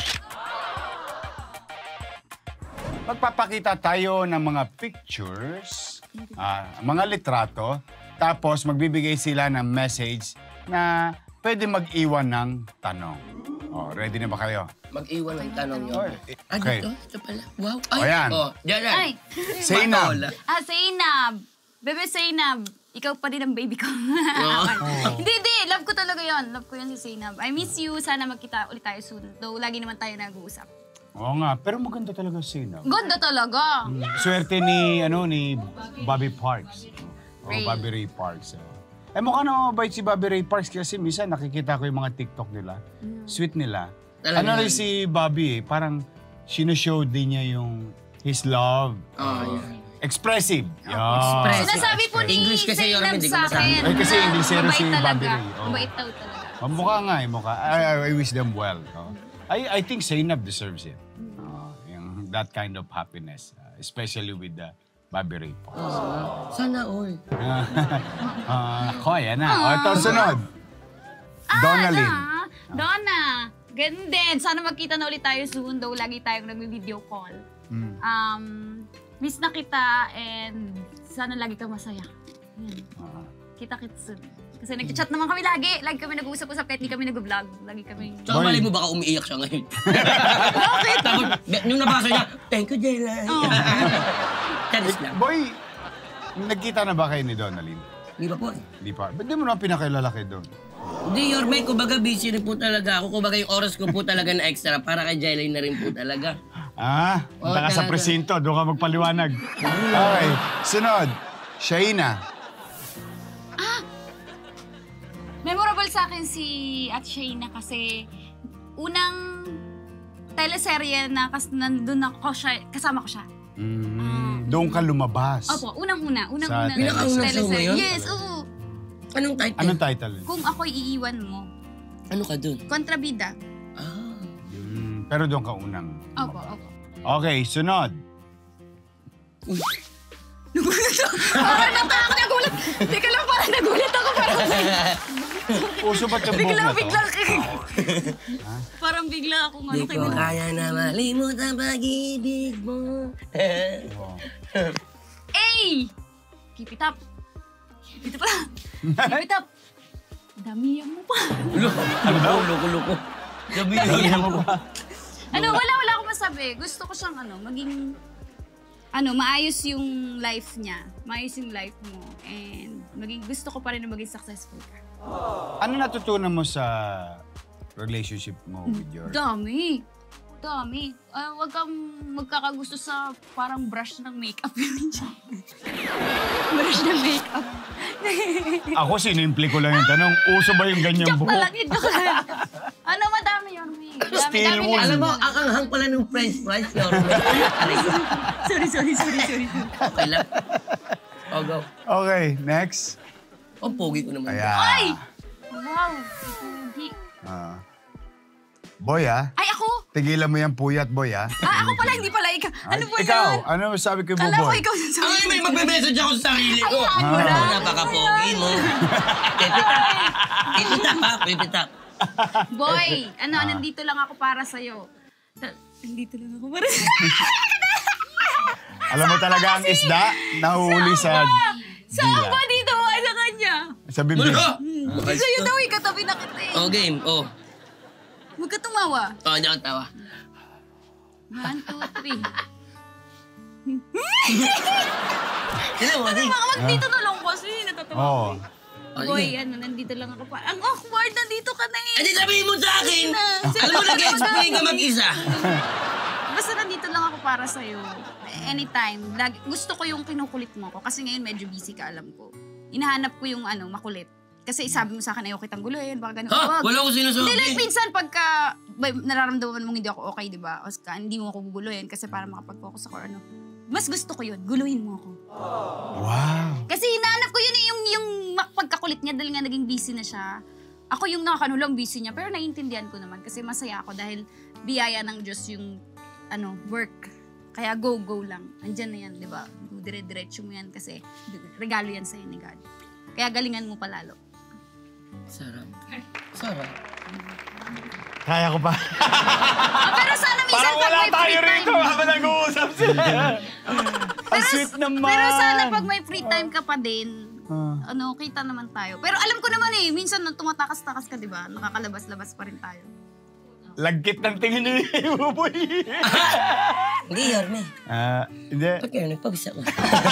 Magpapakita tayo ng mga pictures, mga litrato, tapos magbibigay sila ng message na pwede mag-iwan ng tanong. Ready na ba kayo? Mag-iwan ng tanong yun. Okay. Ito pala. Wow. Ayan. Diyan. Ay! Zainab. Zainab. Bebe Zainab. Ikaw pa rin ang baby ko. Hindi. Love ko talaga yon. Love ko yun si Zainab. I miss you. Sana magkita ulit tayo soon. Though lagi naman tayo nag-uusap. Oo nga, pero maganda talaga si Zainab. Ganda talaga. Swerte ni Bobby Parks. Ray. Bobby Ray Parks. Mukha na mabait si Bobby Ray Parks kasi minsan nakikita ko yung mga TikTok nila. Sweet nila. Talaga rin si Bobby parang sinushow din niya yung his love. Expressive. Expressive. Sinasabi po ni English kasi yun, Zainab hindi ko sa masabi. akin. Ay, kasi Englishero si Mabait Bobby talaga. Ray. Mabait daw talaga. Mukha nga mukha. I wish them well. I think Zainab deserves it. Yung that kind of happiness. Especially with Bobby Ray Parks. Sana all. Ako, yan na. Ito, sunod. Donalyn. Donna. Ganun din. Sana magkita na ulit tayo soon. Though lagi tayong nag-video call. Miss na kita and sana lagi kang masaya. Kita-kits soon. Kasi nag-chat naman kami lagi. Lagi kami nag-uusap-usap kahit di kami nag-vlog. Lagi kami... Tsaka mali mo baka umiiyak siya ngayon. Bakit? Tapos, nung nabasa niya, thank you, Jayla. Charis lang. Boy, nagkita na ba kayo ni Donalyn? Di ba po? Hindi pa. Ba't di mo na pinakilala kay Don? Hindi, Yorme, kumbaga busy rin po talaga ako. Kumbaga yung oras ko po talaga na extra para kay Jayla na rin po talaga. Punta ka sa talaga. presinto. Doon ka magpaliwanag. Okay. Sunod. Shaina. Memorable sa akin si Shaina kasi unang teleserye na nandun ako siya, kasama ko siya. Doon ka lumabas. Opo, unang-una. Sa pinakaunang show mo yun? Yes, oo. Anong title? Anong title? Kung ako'y iiwan mo, Ano ka dun? kontrabida. Pero doon ka unang. Opo, opo. Okay, sunod. Parang nagulat. Teka lang, parang nagulat ako. Uso ba't yung buhok na to? Parang bigla akong Di ko kaya na malimut ang pag-ibig mo. Hey! Keep it up. Keep it up. Damihan mo pa. Loko. Damihan mo pa. Wala akong masabi. Gusto ko siyang maging maayos yung life niya. Maayos yung life mo. And gusto ko pa rin na maging successful ka. Ano natutunan mo sa relationship mo with your... Dami. Huwag kang magkakagusto sa parang brush ng makeup yun. Brush ng makeup. Ako, sinimple ko lang yung tanong. Uso ba yung ganyang Joke buhok? na lang. Madami yun, May. Steel wool. Alam mo, ang anghang pala ng french fries, Yorme. Sorry. Okay lang. Go. Okay, next. Ang pogi ko naman. Ayan. Ay! Wow! Hindi. Boy, Ay, ako! tigilan mo yung puyat, boy, Ako pala, hindi pala ikaw. Ano po Ikaw, yun? ano sabi ko Kala ko boy? ikaw sa Ay, may magbe-message ako sa sarili ko. Napaka-pogi mo. Keep it up. Boy, nandito lang ako para sa'yo. Nandito lang ako para sa'yo. Alam mo talaga ang isda, nahuhuli sa Saan ba dito sa kanya? sa bibig. Sa'yo daw, ikatabi na kita eh. Oh, game. Oh. Huwag ka tumawa. Oh, hindi ako tawa. 1, 2, 3. Alam mo, Dito na lang kasi, natatawa ko. Oo. Boy, nandito lang ako pa. Ang awkward, nandito ka na eh. Adi sabihin mo sa akin! Na. Alam mo, nag-explain ka mag-isa. Basta nandito lang ako para sa'yo. Anytime. Gusto ko yung kinukulit mo ko. Kasi ngayon medyo busy ka, alam ko. Hinahanap ko yung makulit. Kasi sabi mo sa akin, ayaw kitang guluhin, baka ganun. Ha? Wala ko sinasabi. Hindi, like minsan pagka nararamdaman mong hindi ako okay, di ba? O hindi mo ako guguluhin kasi para makapag-focus ako ano. Mas gusto ko yun, guluhin mo ako. Wow. Kasi hinahanap ko yun yung pagkakulit niya dahil nga naging busy na siya. Ako yung nakakanulang busy niya, pero naiintindihan ko naman kasi masaya ako dahil biyaya ng Diyos yung work. Kaya go lang. Andyan na yan, di ba? Dire-diretso mo yan kasi regalo yan sa'yo ni God. Kaya galingan mo palalo. Sarap. Kaya ko pa. Pero sana minsan Parang wala pag may tayo free rito time. habang nag-uusap sila. Ang sweet naman. Pero sana pag may free time ka pa din, Ah. kita naman tayo. Pero alam ko naman minsan nung tumatakas-takas ka, di ba? Nakakalabas-labas pa rin tayo. Lagkit ng tingin ni Buboy. Hindi, Yorme. Hindi. Ba't kayo nagpag-isa ko?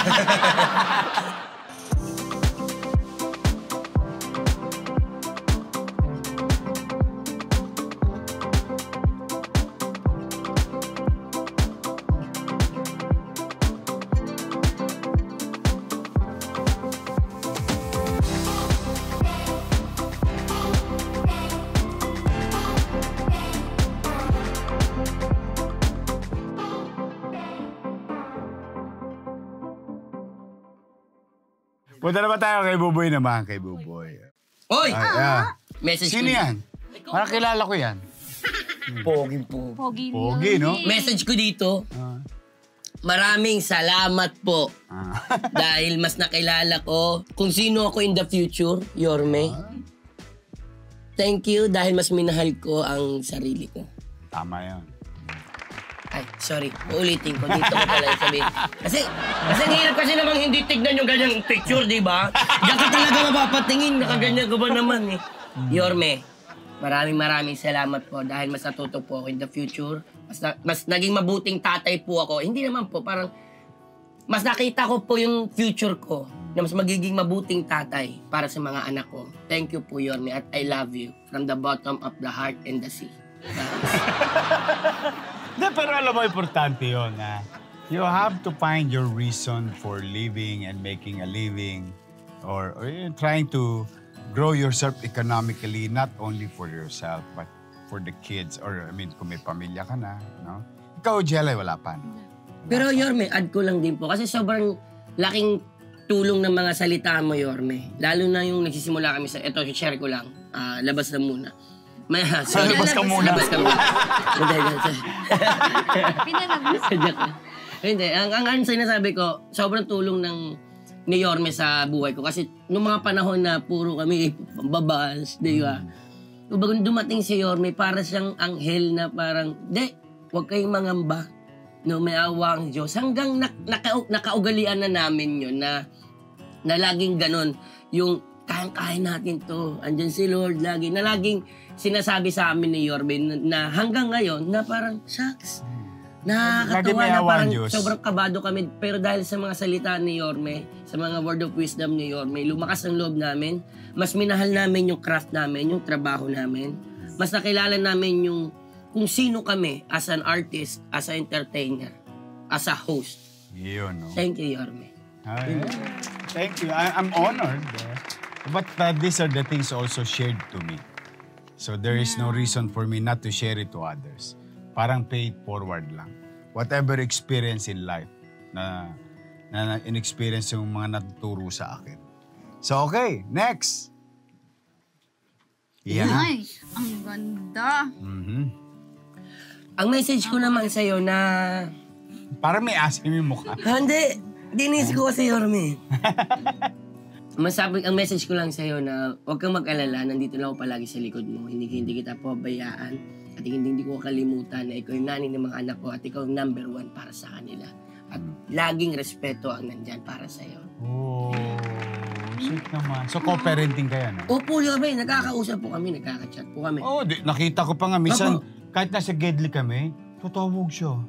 Punta naman tayo kay Buboy naman, kay Buboy. Oy! Message Sino ko. yan? Parang kilala ko yan. Pogi. Pogi no? Message ko dito. Maraming salamat po. Dahil mas nakilala ko kung sino ako in the future, Yorme. Thank you dahil mas minahal ko ang sarili ko. Tama yan. Ay, sorry. Uulitin ko. Dito ko pala yung sabihin. Kasi ang hirap kasi namang hindi tignan yung ganyang picture, di ba? Diyan ka talaga mapapatingin. Nakaganyan ko ba naman eh. Yorme, maraming salamat po dahil mas natuto po ako in the future. Mas naging mabuting tatay po ako. Hindi naman po, parang mas nakita ko po yung future ko na mas magiging mabuting tatay para sa mga anak ko. Thank you po, Yorme, at I love you from the bottom of the heart and the sea. Hindi, pero alam mo, importante yun na you have to find your reason for living and making a living or trying to grow yourself economically, not only for yourself, but for the kids. Or, kung may pamilya ka na, no? Ikaw, Jelay, wala pa, no? Pero, Yorme, add ko lang din po. Kasi sobrang laking tulong ng mga salita mo, Yorme. Lalo na yung nagsisimula kami sa... Ito, share ko lang. Labas na muna. Labas ka muna. Pinalabas. Hindi. Ang sinasabi ko, sobrang tulong ni Yorme sa buhay ko. Kasi nung mga panahon na puro kami babas, di ba? Bago dumating si Yorme, para siyang anghel na parang, huwag kayong mangamba. No, may awa ang Diyos. Hanggang nakaugalian na namin yun na laging ganun. Yung kaya natin to. Andyan si Lord lagi. Na laging sinasabi sa amin ni Yorme na hanggang ngayon na parang, shucks. Nakakatawa na parang sobrang kabado kami. Pero dahil sa mga salita ni Yorme, sa mga word of wisdom ni Yorme, lumakas ang loob namin. Mas minahal namin yung craft namin, yung trabaho namin. Mas nakilala namin yung kung sino kami as an artist, as an entertainer, as a host. Yun, no? Thank you, Yorme. Thank you. I'm honored. But these are the things also shared to me. So there is no reason for me not to share it to others. Parang pay it forward lang. Whatever experience in life na in-experience yung mga natuturo sa akin. So okay, next. Yan. Ay, ang ganda. Ang message ko naman sa'yo na... Parang may asim yung mukha. Hindi, dinis ko kasi, Yorme. Ang message ko lang sa'yo na huwag kang mag-alala, nandito lang ako palagi sa likod mo. Hindi kita pabayaan. At hindi ko kalimutan na ikaw yung nanay ng mga anak ko at ikaw yung number 1 para sa kanila. At laging respeto ang nandyan para sa'yo. Oh, sweet naman. So co-parenting kayo, no? Opo, Yorme, nagkakausap po kami, nagkaka-chat po kami. Oh, nakita ko pa nga. Minsan, kahit nasa Gedli kami, tatawag siya.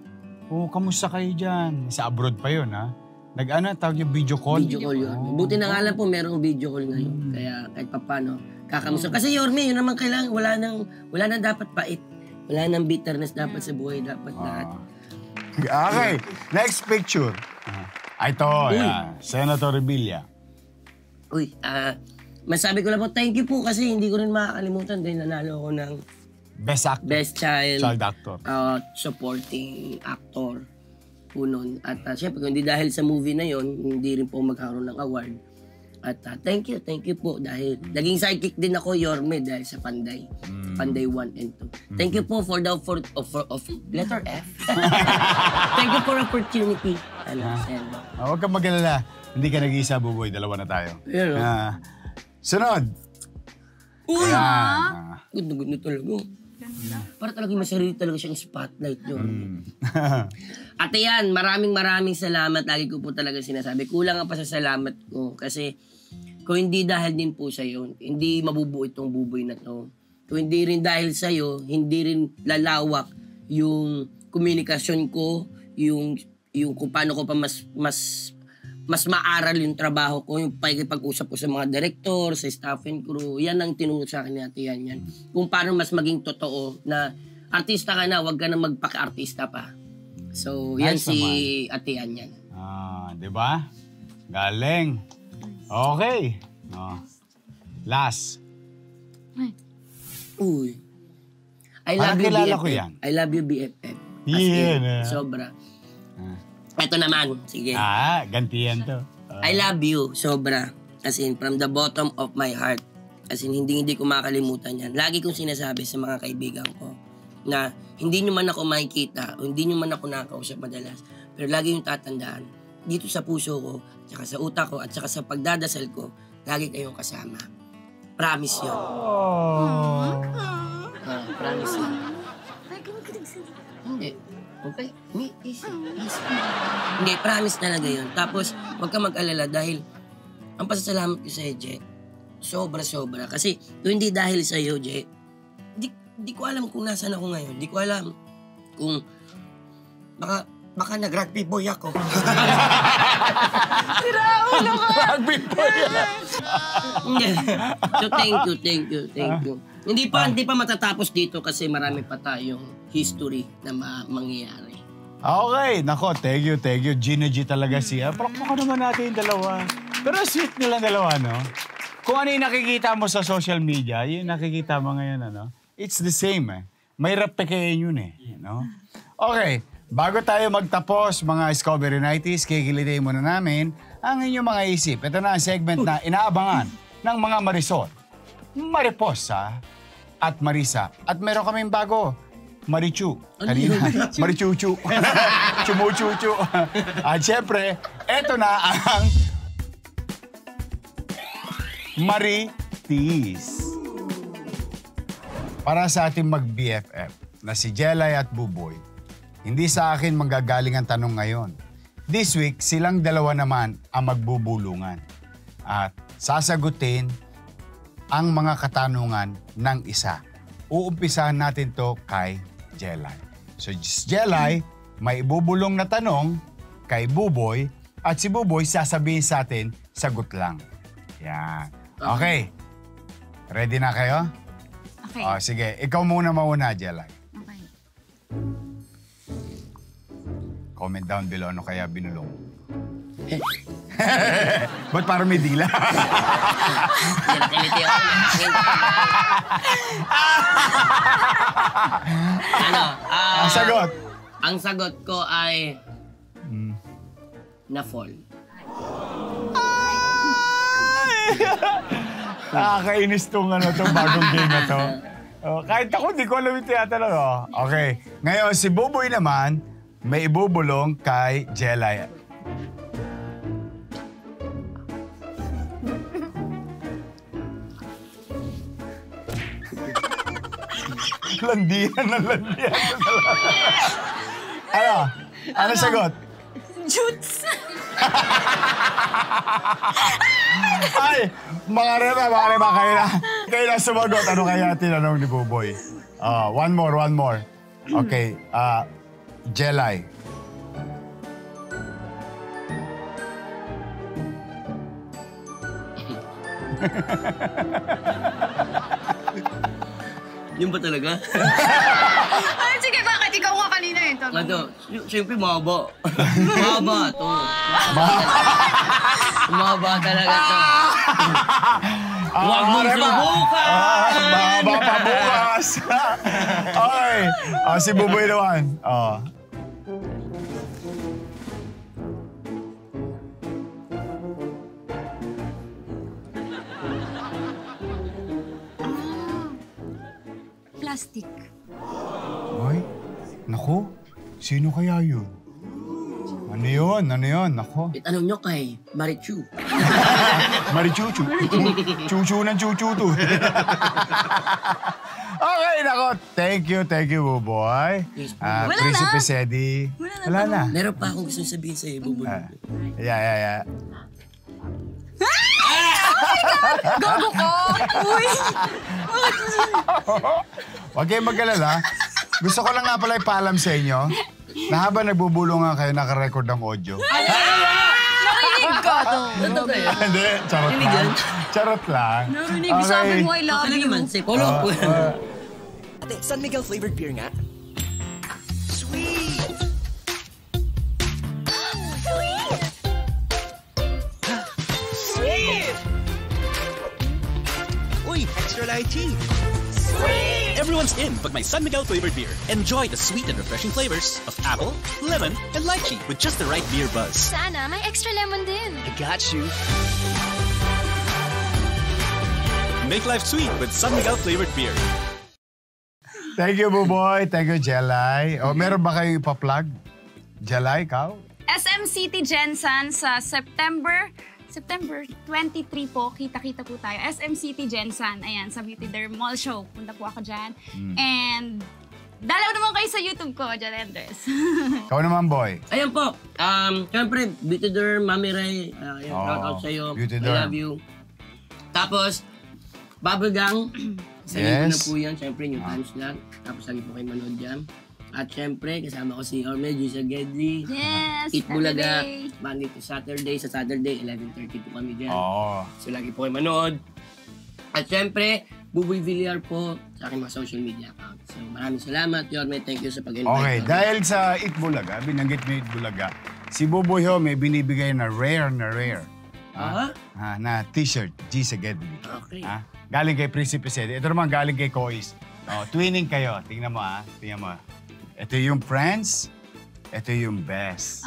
Oh, kamusta kayo dyan? Sa abroad pa yun, ha? Nag-ano, tawag yung video call? Video call yun. Buti na nga lang po merong video call ngayon. Kaya kahit papano, kakamusta. Kasi Yorme, yun naman kailangan, wala nang dapat pait. Wala nang bitterness dapat sa buhay, dapat lahat. Okay, next picture. Ito, Senator Revilla. Uy, masabi ko lang po, thank you po kasi hindi ko rin makakalimutan dahil nanalo ako ng Best actor. Best Child Actor. Supporting Actor po nun. At syempre, kung hindi dahil sa movie na yon, hindi rin po magkaroon ng award. At thank you po dahil naging sidekick din ako, Yorme, dahil sa Panday. Panday 1 and 2. Thank you po for the letter F. Thank you for opportunity. Huwag kang mag-alala. Hindi ka nag-iisa, Buboy. Dalawa na tayo. Pero, sunod. uy! Ayan. Good na talaga. Para talagang masarili talaga siyang spotlight yun. Ate yan, maraming salamat. Lagi ko po talaga sinasabi. Kulang ang pasasalamat ko kasi kung hindi dahil din po sa'yo, hindi mabubuo itong Buboy na to. Kung hindi rin dahil sa'yo, hindi rin lalawak yung komunikasyon ko, yung kung paano ko pa mas maaral yung trabaho ko, yung pag-usap ko sa mga director, sa staff and crew. Yan ang tinuro sa akin ni Ate Yan. Kung paano mas maging totoo na artista ka na, wag ka na magpaka-artista pa. So, yan nice si naman. Ate Yan. Di ba? Galing. Okay. Last. Uy. I love you, BFF. Ko yan? I love you, BFF. Yeah. Sobra. Ito naman, sige. Gantiyan to. I love you, sobra. As in, from the bottom of my heart. As in, hindi ko makakalimutan yan. Lagi kong sinasabi sa mga kaibigan ko na hindi nyo man ako makikita o hindi nyo man ako nakakausap madalas. Pero lagi yung tatandaan, dito sa puso ko, tsaka sa utak ko, at tsaka sa pagdadasal ko, lagi kayong kasama. Promise yun. Promise yun. Hindi. Okay? Easy. Hindi, promise talaga yun. Tapos, huwag ka mag-alala dahil ang pasasalamat ko sa'yo, Je, sobra-sobra. Kasi, kung hindi dahil sa'yo, Je, di ko alam kung nasaan ako ngayon. Di ko alam kung baka nag-rugby boy ako. Siraulo ka! Rugby boy! So, thank you. Hindi pa matatapos dito kasi marami pa tayong history na mangyayari. Okay, nako, thank you. Gina G talaga siya. Pakmaka naman natin yung dalawa. Pero sweet nilang dalawa, no? Kung ano yung nakikita mo sa social media, yung nakikita mo ngayon, ano? It's the same, eh. May repekain yun, eh. You know? Okay, bago tayo magtapos, mga Discovery 90s, kikilitin muna namin ang inyong mga isip. Ito na ang segment na inaabangan ng mga Marisol, Mariposa, at Marisa. At meron kaming bago, Marichu. Kanina, Marichuchu. Chumuchuchu. At syempre, eto na ang Maritis. Para sa ating mag-BFF na si Jelay at Buboy, hindi sa akin manggagaling ang tanong ngayon. This week, silang dalawa naman ang magbubulungan. At sasagutin ang mga katanungan ng isa. Uumpisahan natin to kay Jelay. So, Jelay, may ibubulong na tanong kay Buboy at si Buboy sasabihin sa atin, sagot lang. Yan. Okay. Ready na kayo? Okay. Sige, ikaw muna mauna, Jelay. Okay. Comment down below ano kaya binulong. Ba't parang may dila? Ang sagot? Ang sagot ko ay na-fall. Nakakainis tong bagong game na to. Kahit ako, di ko alam yung tinatanong. Okay, ngayon si Buboy naman, may ibubulong kay Jelay. Landian. Ano sagot? Jutes! Ay, mga reba, kayo na sumagot. Ano kaya tinanong ni Buboy? One more. Okay, Jelay, Yun ba talaga? Ay, sige, bakit? Ikaw nga kanina eh. Ano, siyempre mahaba. Mahaba to. Mahaba talaga to. Huwag mong subukan! Mahaba pa bukas. Okay. Si Buboy naman. Plastic. Ay, naku. Sino kaya yun? Ano yun? Ano yun? Naku. Itanong nyo kay Marichu. Marichuchu. Chuchu ng chuchu to. Okay, nako. Thank you, Buboy. Yes, Wala Prisipe na. Sedi. Wala na. Meron pa akong gusto sabihin sa'yo, Buboy. Yeah. Gogo ko! Uy! Huwag kayong mag-alala. Gusto ko lang nga pala ipaalam sa inyo na habang nagbubulong nga kayo nakarecord ng audio. Narinig ka to. Ano ba yan? Hindi, charot Rinig lang. yan? Charot lang. Narinig, sabi mo I love Ano you. naman, say follow up. Ate, San Miguel flavored beer nga. Sweet! Sweet! Uy, extra lychee. Sweet! Everyone's in but my San Miguel flavored beer. Enjoy the sweet and refreshing flavors of apple, lemon, and lychee with just the right beer buzz. Sana may extra lemon din. I got you. Make life sweet with San Miguel flavored beer. Thank you, Buboy. Thank you, Jelay. Meron ba kayong ipa-plug? Jelay, ikaw? SM City Gensan sa September 23 po, kita-kita po tayo. SM City Gensan, ayan, sa Beauty Derm Mall Show. Punta po ako dyan. And dalaw naman kayo sa YouTube ko, Jan Andres. Ikaw naman, boy. Ayan po. Siyempre, Beauty Derm, Mami Ray. Shout out sa'yo. Beauty I Derm. love you. Tapos, Bubble Gang. Sa linggo na Yes. po yan. Siyempre, new times lang. Tapos, lagi po kayo manood dyan. At siyempre, kasama ko si Orme, Gisa Gedli. Yes, Eat Bulaga. Saturday. Monday to Saturday. Sa Saturday, 11:30 po kami dyan. Oo. So, lagi po kayo manood. At siyempre, Buboy Villar po sa aking mga social media account. So, maraming salamat, Yorme. Thank you sa pag-invite. Okay, Yorme. dahil sa Eat Bulaga, binanggit mo Eat Bulaga, si Buboy ho may binibigay na rare. Na t-shirt, G sa Gedli. Okay. Galing kay Prisipe Sedi. Ito naman galing kay Kois. Twinning kayo. Tingnan mo Tingnan mo. Ito yung friends. Ito yung best.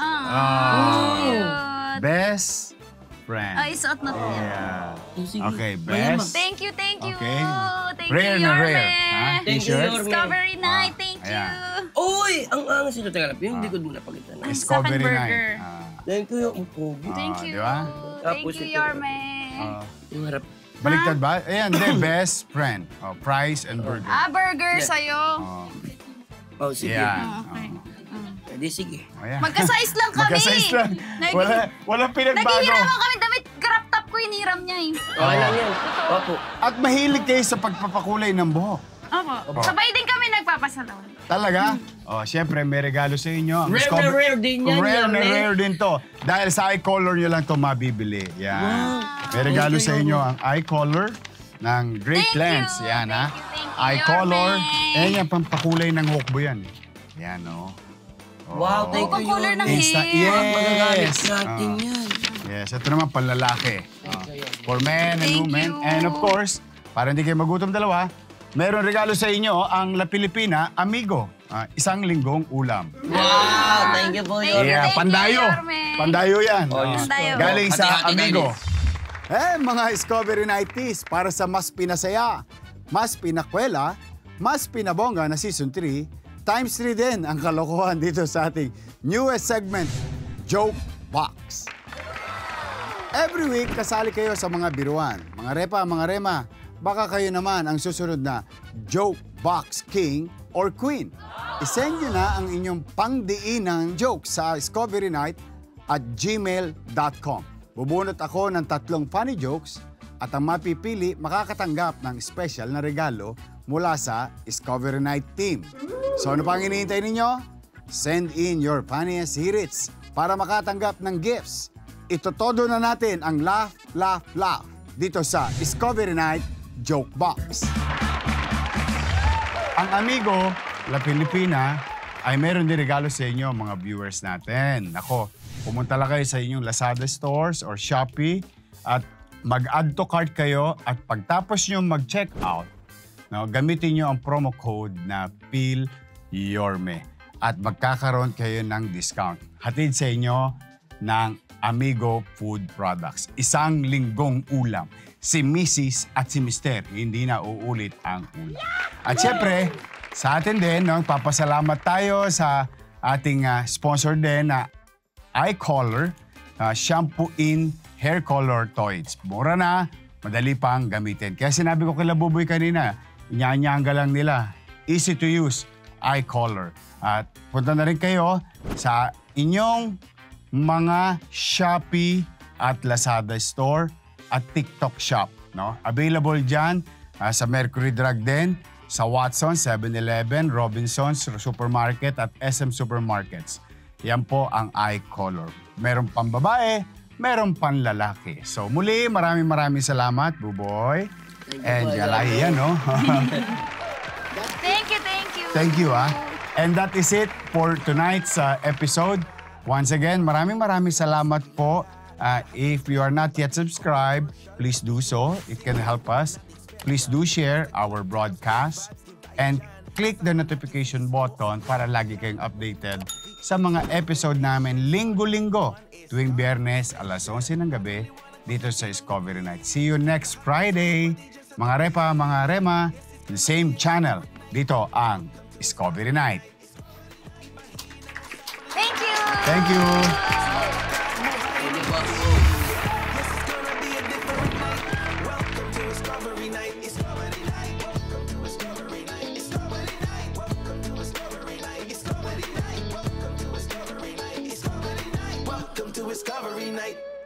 Cute. Best friend. Ay, suot na to yan. Yeah. Sige. Okay, Malamang. best. Thank you. Okay. Thank Rare you, na Yorme. rare. Thank you, T-shirt. Yorme. Discovery night, thank you. ayan. Uy! Ang angas ito. Teka lang. Yung hindi ko muna pagitan. Ay, Discovery sa akin, burger. night. Thank you yung pogi. Thank you. Di ba? Thank Tapos you, ito. Yorme. Yung harap. Baliktad ba? Ayan, best friend. Fries and burger. Burger Yeah. sa'yo. Oh, sige. Ayan. Okay. Pwede, sige. Ayan. Magka-size lang kami. Magka-size lang. Walang pinagbago. Naghihiraman kami damit. Crop top ko, hiniram niya eh. Okay lang yan. Opo. At mahilig kayo sa pagpapakulay ng buhok. Opo. Sabay din kami nagpapasalon. Talaga? Siyempre, may regalo sa inyo. Rare din yan, Rare din to. Dahil sa eye color nyo lang to mabibili. Yan. May regalo sa inyo ang eye color ng Great Thank Lens. you. Yan, Thank you, Eye color. Yorme. Ayan yan, pampakulay ng hukbo yan. Yan, Wow, thank you, color ng Yorme. hair. Magagalit Yes. natin yan. Yes, ito naman panlalaki. For men and Thank women. you. And of course, para hindi kayo magutom dalawa, meron regalo sa inyo ang La Pilipina Amigo. Isang linggong ulam. Wow, thank you po, Yorme. Yeah, Thank you, pandayo. Yorme. Pandayo yan. Pandayo. Galing sa Hati-hati Amigo. tayo. Mga Discovery Nighties, para sa mas pinasaya, mas pinakwela, mas pinabongga na Season 3, times 3 din ang kalokohan dito sa ating newest segment, Joke Box. Every week, kasali kayo sa mga biruan. Mga repa, mga rema, baka kayo naman ang susunod na Joke Box King or Queen. I-send nyo na ang inyong pangdiinang joke sa discoverynight@gmail.com. Bubunot ako ng 3 funny jokes at ang mapipili makakatanggap ng special na regalo mula sa Discovery Night team. So ano pang hinihintay ninyo? Send in your funniest hits para makatanggap ng gifts. Itotodo na natin ang Laugh, Laugh, Laugh dito sa Discovery Night Joke Box. Ang Amigo La Filipina ay meron din regalo sa inyo, mga viewers natin. Nako, pumunta lang kayo sa inyong Lazada stores or Shopee at mag-add to cart kayo at pagtapos nyo mag-check out, no, gamitin nyo ang promo code na PhilYorme at magkakaroon kayo ng discount. Hatid sa inyo ng Amigo Food Products. Isang linggong ulam. Si Mrs. at si Mr. hindi na uulit ang ulam. At syempre, sa atin din, no, papasalamat tayo sa ating sponsor din na iColor Shampoo in Hair Color Toys. Mura na, madali pang gamitin. Kaya sinabi ko kay Labuboy kanina, inyanyanga lang nila. Easy to use, iColor. At punta na rin kayo sa inyong mga Shopee at Lazada store at TikTok shop. No? Available dyan sa Mercury Drug din, sa Watsons, 7-Eleven, Robinsons Supermarket at SM Supermarkets. Yan po ang iColor. Meron pang babae, meron pang lalaki. So muli, maraming salamat, Buboy. And Jalay yan, no? Thank you. Thank you, ah. And that is it for tonight's episode. Once again, maraming salamat po. If you are not yet subscribed, please do so. It can help us. Please do share our broadcast and click the notification button para lagi kayong updated sa mga episode namin linggo-linggo tuwing Biyernes alas 11 ng gabi dito sa Discovery Night. See you next Friday, mga Repa, mga Rema, the same channel. Dito ang Discovery Night. Thank you! Thank you! Discovery Night.